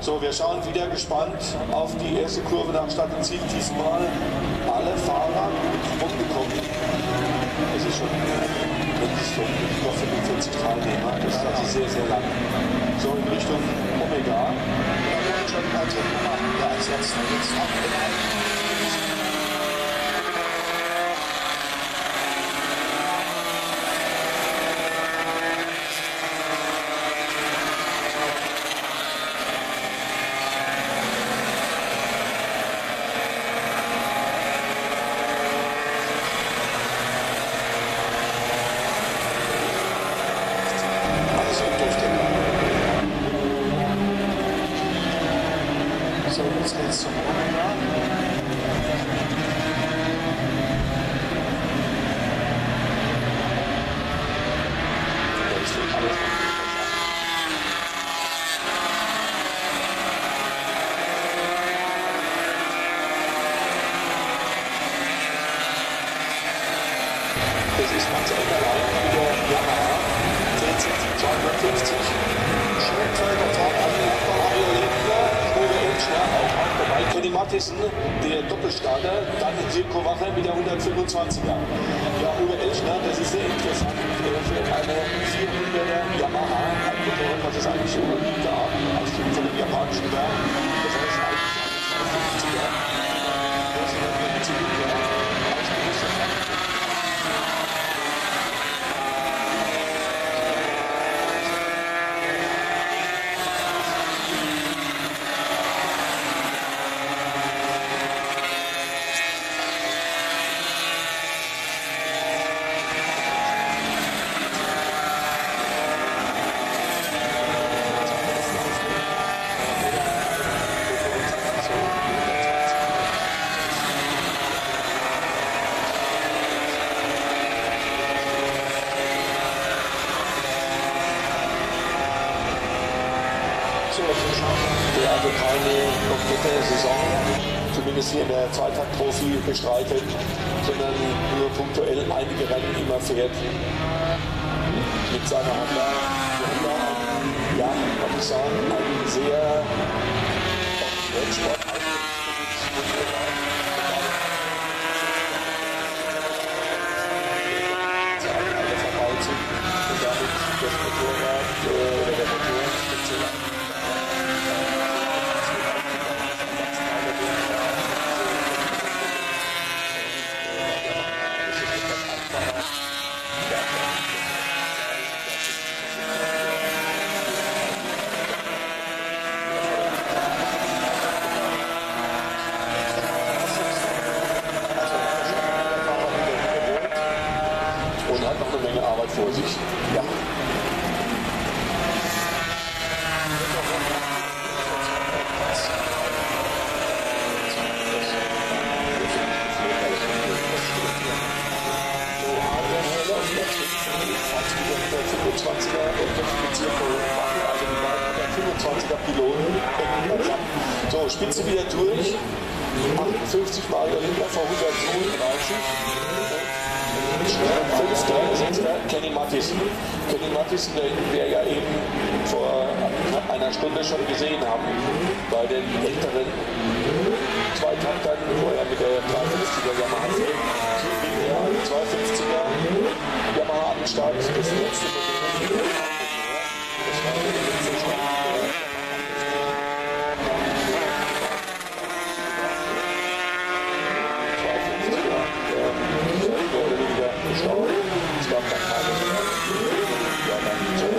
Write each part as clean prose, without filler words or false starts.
So, wir schauen wieder gespannt auf die erste Kurve nach Start und Ziel. Diesmal alle Fahrer rumgekommen. Es ist schon wirklich so über 45 Teilnehmer. Das ist also sehr, sehr lang. So in Richtung Omega. Ja, als letzter jetzt auch so, jetzt geht's zum Omega. Das ist ganz eng allein mit der Yamaha TZ250. Schwerträger, auch dabei. Kenny Mathiesen, der Doppelstarter, dann Silko Wacher mit der 125er. Ja, Uwe Elchner, das ist sehr interessant. Er fährt eine 400er Yamaha, ein Motorrad, was es eigentlich schon gab, als von dem japanischen Werk. Das heißt eigentlich eine 250er. Das ist ein Zylinder als gewisser Faktor. Der also keine komplette Saison, zumindest hier in der Zweitakt-Profi bestreitet, sondern nur punktuell einige Rennen immer fährt mit seiner Honda. Ja, kann ich sagen, ein sehr Weltsport. Und damit das Motorrad oder der Motor speziell und hat noch eine Menge Arbeit vor sich. Ja. So, Spitze wieder durch. 58 Mal Olympia vor 132. Fünfter, Kenny Mathiesen. Kenny Mathiesen, den wir ja eben vor einer Stunde schon gesehen haben, bei den älteren Zweitaktern, wo er mit der 350er Yamaha fährt. Hier liegt er eine 250er Yamaha am Start. Das letzte Modell. Das war der letzte Stand. Es gab dann keine ja, dann so.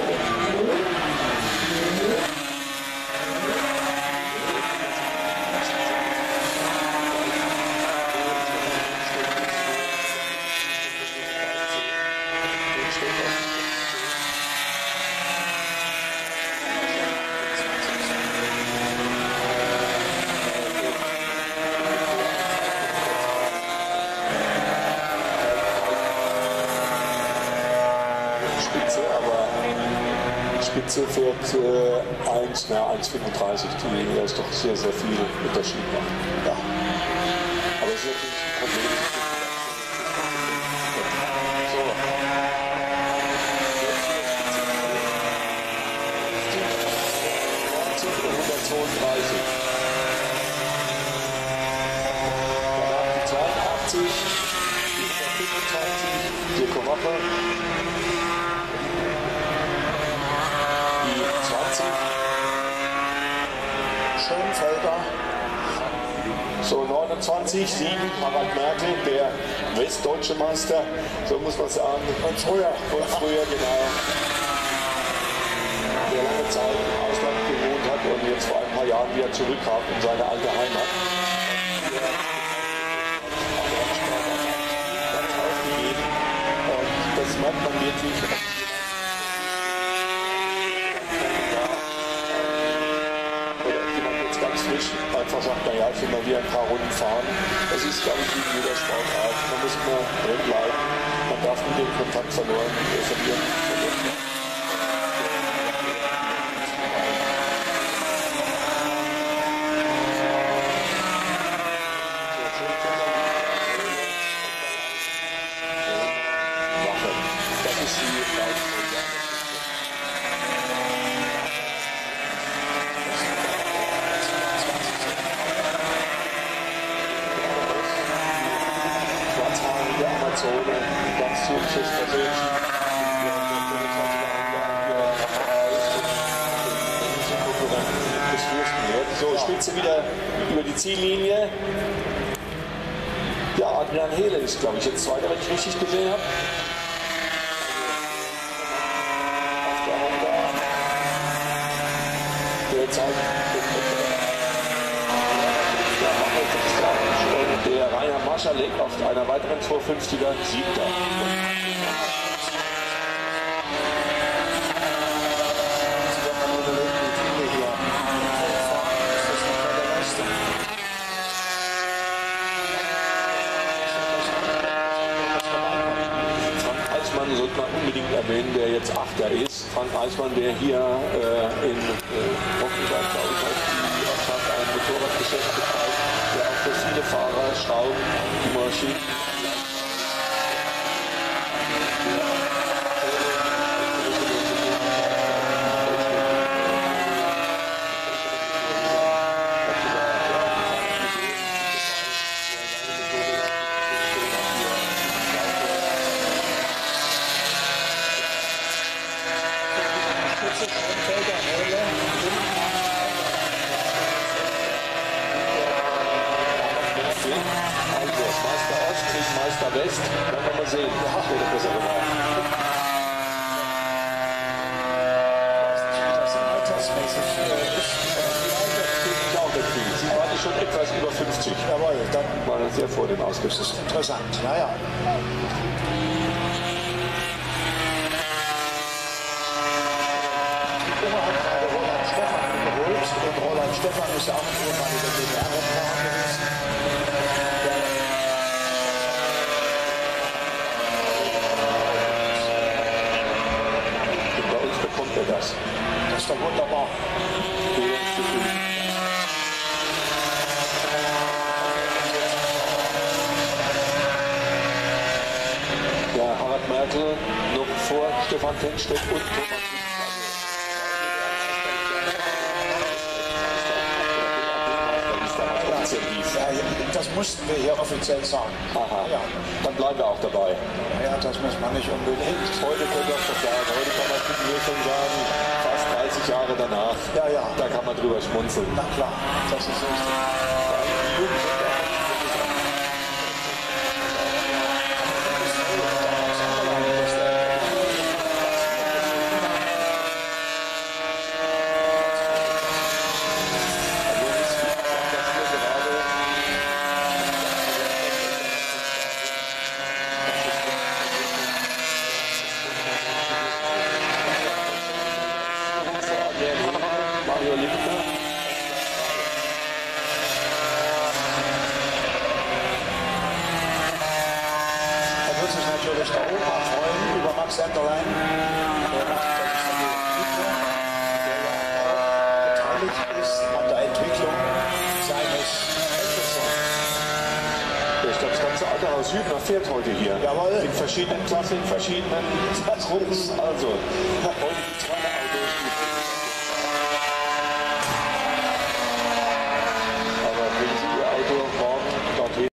Spitze fährt 1,35. Da ist doch sehr, sehr viel Unterschied noch. Ja. Aber es ist natürlich ein Problem. So. 132 20, die 125, Dirko Wache, die 20, Schönfelder. so 29, 7, Harald Merkel, der westdeutsche Meister, so muss man sagen. Und früher. Und früher, genau. Der lange Zeit im Ausland gewohnt hat und jetzt vor ein paar Jahren wieder zurückkam in seine alte Heimat. Ganz aufgegeben. Und das merkt man wirklich. Oder jemand jetzt ganz frisch einfach sagt, naja, ich will mal wieder ein paar Runden fahren. Das ist, glaube ich, wie in jeder Sportart. Man muss immer drin bleiben. Man darf nie den Kontakt verlieren. Das ist die schwarzhaarige Amazone, ganz typisches Persönchen. So, Spitze wieder über die Ziellinie. Ja, Adrian Hele ist, glaube ich, jetzt Zweiter, wenn ich richtig gesehen habe. Der Rainer Maschalek auf einer weiteren 250er Siebter. Frank Eismann sollte man unbedingt erwähnen, der jetzt Achter ist. Frank Eismann, der hier in Offenbach, glaube ich, ein Motorradgeschäft betreibt, der auch für viele Fahrer schraubt, die Maschinen. Also Meister Ost gegen Meister West, werden wir mal sehen, wer der bessere war. Sie waren schon etwas über 50. Jawohl, dann War das sehr vor dem Ausgriff. ist es interessant. Naja. Die Nummer hat gerade Roland Stephan geholt. Und Roland Stephan ist ja auch ein ehemaliger DDR-Rennfahrer gewesen. Und bei uns bekommt er das. Das ist doch wunderbar. Ja, Harald Merkel noch vor Stefan Tennstedt und Thomas Das mussten wir hier offiziell sagen. Aha, Ja. dann bleiben wir auch dabei. Ja, das muss man nicht unbedingt. Heute können wir auch sagen, heute kann man schon sagen, fast 30 Jahre danach, Ja, ja. da kann man drüber schmunzeln. Na klar, das ist richtig. Mario Lippner. Da wird sich natürlich der Opa freuen über Max Enterlein. Der macht das ist der Entwickler, der ja auch beteiligt ist an der Entwicklung seines Enkelsohns. Ich glaube, das ganze Alterhaus Hübner fährt heute hier. Jawohl. In verschiedenen Klassen, in verschiedenen Gruppen. Also, heute die